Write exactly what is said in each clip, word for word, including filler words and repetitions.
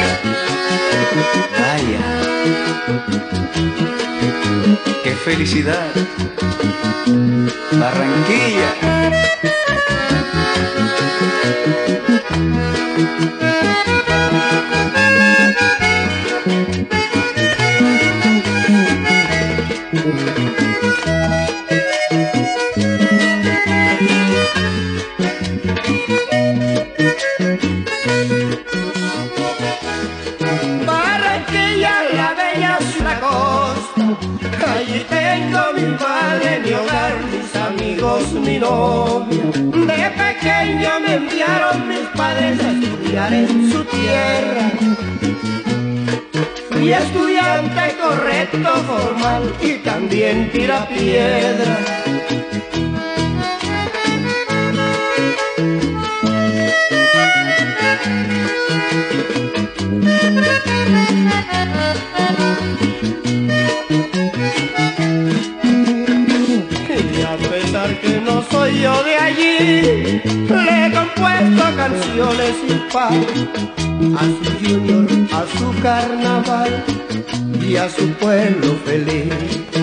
Vaya, qué felicidad. Barranquilla. Barranquilla, la bella es la costa. Allí tengo mi padre, mi hogar, mis amigos, mi novia. De pequeño me enviaron mis padres a estudiar en su tierra. Fui estudiante correcto, formal y también tirapiedra. Y a pesar que no soy yo de allí, le he compuesto canciones sin par a su junior, a su carnaval y a su pueblo feliz.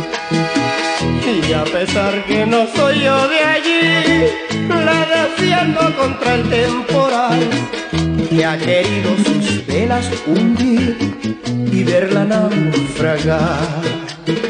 Y a pesar que no soy yo de allí, la defiendo contra el temporal que ha querido sus velas hundir y verla naufragar.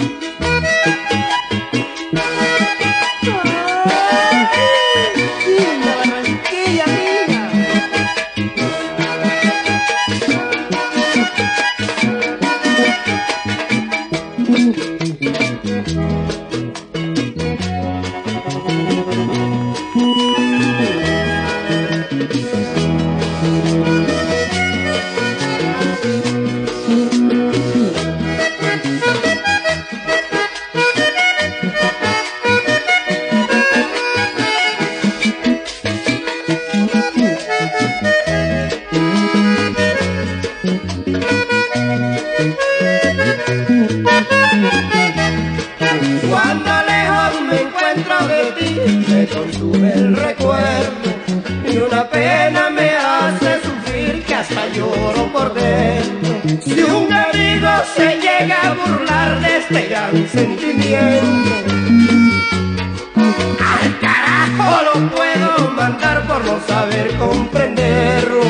Cuando lejos me encuentro de ti, me consume el recuerdo y una pena me hace sufrir que hasta lloro por dentro. Si un amigo se llega a burlar de este gran sentimiento, al carajo lo puedo mandar por no saber comprenderlo.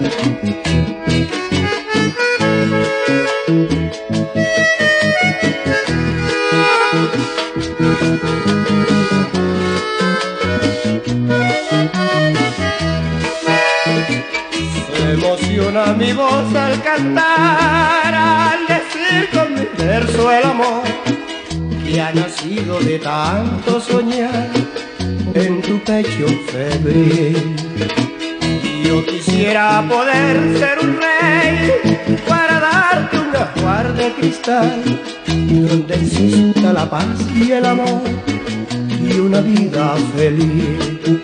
Se emociona mi voz al cantar, al decir con mi verso el amor que ha nacido de tanto soñar en tu pecho febril. Yo quisiera poder ser un rey para darte un ajuar de cristal donde exista la paz y el amor y una vida feliz.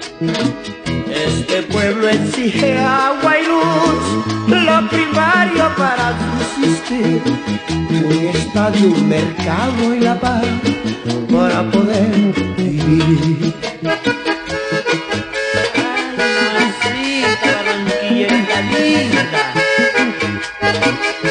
Este pueblo exige agua y luz, lo primario para subsistir, un estadio, un mercado y la paz para poder vivir. Ay, mamacita, Barranquilla, linda.